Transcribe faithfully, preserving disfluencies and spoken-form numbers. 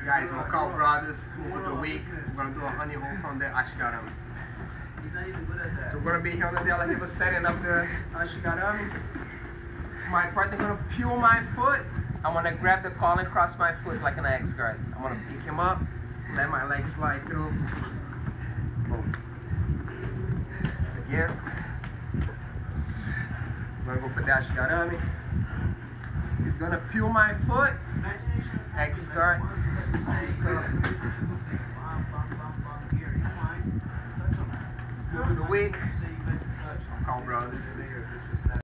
Guys, Moncaio brothers, move of the week. We're gonna do a honey hole from the ashi garami. So we're gonna be here on the dela river setting up the ashi garami. My partner gonna peel my foot. I'm gonna grab the collar and cross my foot like an X guard. I'm gonna pick him up, let my leg slide through. Boom. Again. I'm gonna go for the ashi garami. He's gonna peel my foot. X guard. Move to the week. Moncaio brothers.